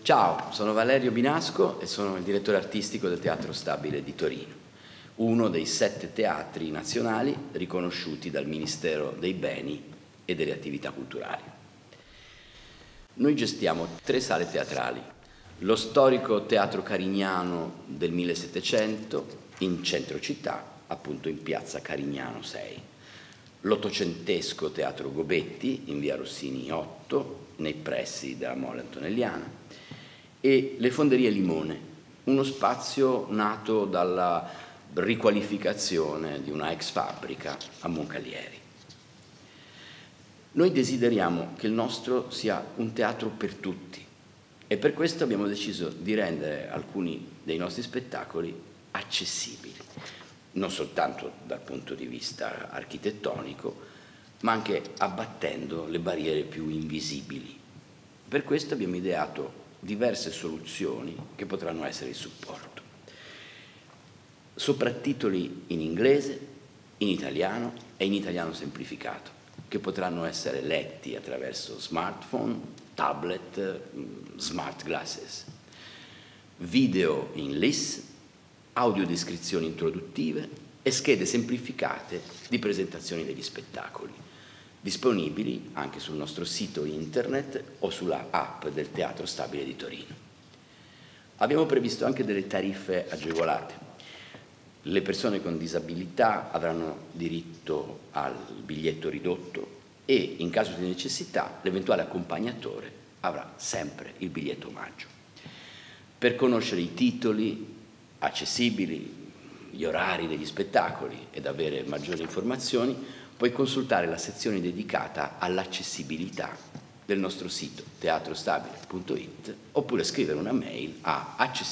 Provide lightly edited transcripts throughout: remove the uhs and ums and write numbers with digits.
Ciao, sono Valerio Binasco e sono il direttore artistico del Teatro Stabile di Torino, uno dei 7 teatri nazionali riconosciuti dal Ministero dei Beni e delle Attività Culturali. Noi gestiamo 3 sale teatrali: lo storico Teatro Carignano del 1700 in centro città, appunto in piazza Carignano 6, l'ottocentesco Teatro Gobetti in via Rossini 8 nei pressi della Mole Antonelliana e le Fonderie Limone, uno spazio nato dalla riqualificazione di una ex fabbrica a Moncalieri. Noi desideriamo che il nostro sia un teatro per tutti e per questo abbiamo deciso di rendere alcuni dei nostri spettacoli accessibili, non soltanto dal punto di vista architettonico, ma anche abbattendo le barriere più invisibili. Per questo abbiamo ideato diverse soluzioni che potranno essere il supporto. Soprattitoli in inglese, in italiano e in italiano semplificato, che potranno essere letti attraverso smartphone, tablet, smart glasses. Video in LIS, audiodescrizioni introduttive e schede semplificate di presentazione degli spettacoli, disponibili anche sul nostro sito internet o sulla app del Teatro Stabile di Torino. Abbiamo previsto anche delle tariffe agevolate. Le persone con disabilità avranno diritto al biglietto ridotto e, in caso di necessità, l'eventuale accompagnatore avrà sempre il biglietto omaggio. Per conoscere i titoli accessibili, gli orari degli spettacoli ed avere maggiori informazioni, puoi consultare la sezione dedicata all'accessibilità del nostro sito teatrostabile.it oppure scrivere una mail a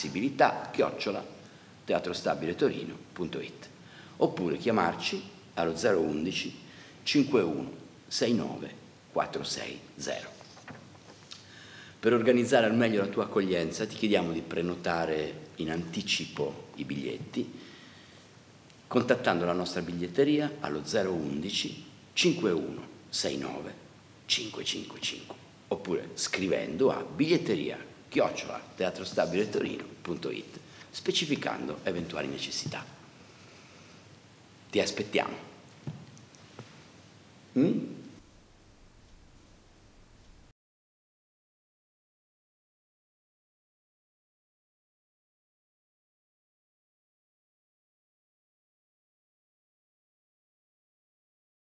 accessibilità@teatrostabiletorino.it oppure chiamarci allo 011 51 69 460. Per organizzare al meglio la tua accoglienza ti chiediamo di prenotare in anticipo i biglietti contattando la nostra biglietteria allo 011 51 69 555 oppure scrivendo a biglietteria@teatrostabiletorino.it specificando eventuali necessità. Ti aspettiamo!